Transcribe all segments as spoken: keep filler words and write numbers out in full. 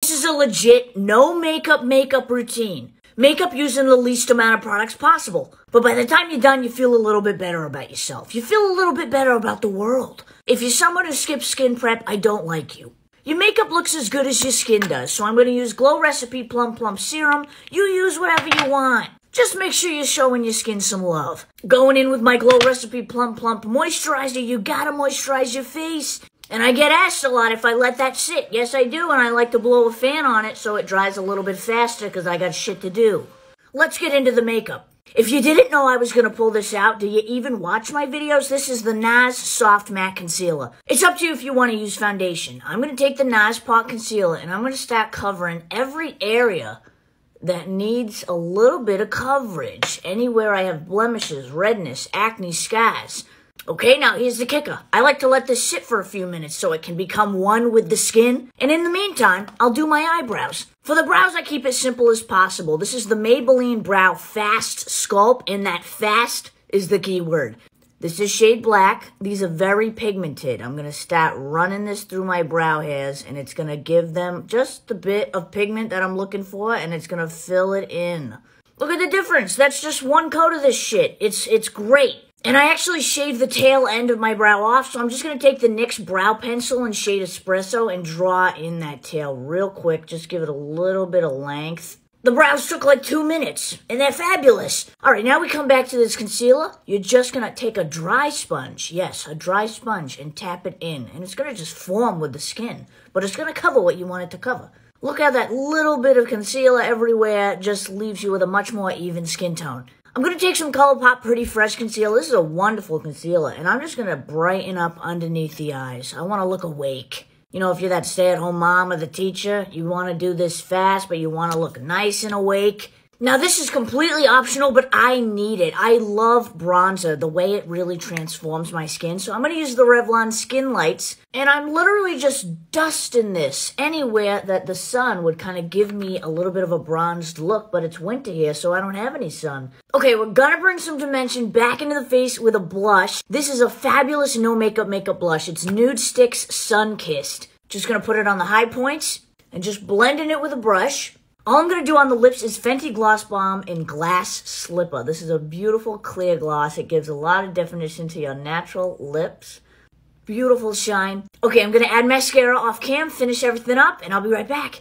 This is a legit no makeup makeup routine. Makeup using the least amount of products possible. But by the time you're done, you feel a little bit better about yourself. You feel a little bit better about the world. If you're someone who skips skin prep, I don't like you. Your makeup looks as good as your skin does, so I'm going to use Glow Recipe Plum Plump Serum. You use whatever you want. Just make sure you're showing your skin some love. Going in with my Glow Recipe Plum Plump Moisturizer, you gotta moisturize your face. And I get asked a lot if I let that sit. Yes, I do, and I like to blow a fan on it so it dries a little bit faster because I got shit to do. Let's get into the makeup. If you didn't know I was going to pull this out, do you even watch my videos? This is the N A R S Soft Matte Concealer. It's up to you if you want to use foundation. I'm going to take the N A R S Pot Concealer and I'm going to start covering every area that needs a little bit of coverage. Anywhere I have blemishes, redness, acne, scars. Okay, now here's the kicker. I like to let this sit for a few minutes so it can become one with the skin. And in the meantime, I'll do my eyebrows. For the brows, I keep it simple as possible. This is the Maybelline Brow Fast Sculpt, and that fast is the key word. This is shade black. These are very pigmented. I'm going to start running this through my brow hairs, and it's going to give them just the bit of pigment that I'm looking for, and it's going to fill it in. Look at the difference. That's just one coat of this shit. It's, it's great. And I actually shaved the tail end of my brow off, so I'm just going to take the N Y X Brow Pencil in shade Espresso and draw in that tail real quick. Just give it a little bit of length. The brows took like two minutes, and they're fabulous. All right, now we come back to this concealer. You're just going to take a dry sponge, yes, a dry sponge, and tap it in. And it's going to just form with the skin, but it's going to cover what you want it to cover. Look how that little bit of concealer everywhere just leaves you with a much more even skin tone. I'm going to take some ColourPop Pretty Fresh Concealer. This is a wonderful concealer, and I'm just going to brighten up underneath the eyes. I want to look awake. You know, if you're that stay-at-home mom or the teacher, you want to do this fast, but you want to look nice and awake. Now, this is completely optional, but I need it. I love bronzer, the way it really transforms my skin. So I'm going to use the Revlon Skin Lights, and I'm literally just dusting this anywhere that the sun would kind of give me a little bit of a bronzed look, but it's winter here, so I don't have any sun. Okay, we're going to bring some dimension back into the face with a blush. This is a fabulous no makeup makeup blush. It's Nude Sticks Sun Kissed. Just going to put it on the high points and just blending it with a brush. All I'm going to do on the lips is Fenty Gloss Bomb in Glass Slipper. This is a beautiful clear gloss. It gives a lot of definition to your natural lips. Beautiful shine. Okay, I'm going to add mascara off cam, finish everything up, and I'll be right back.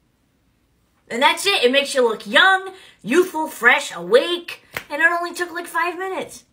And that's it. It makes you look young, youthful, fresh, awake, and it only took like five minutes.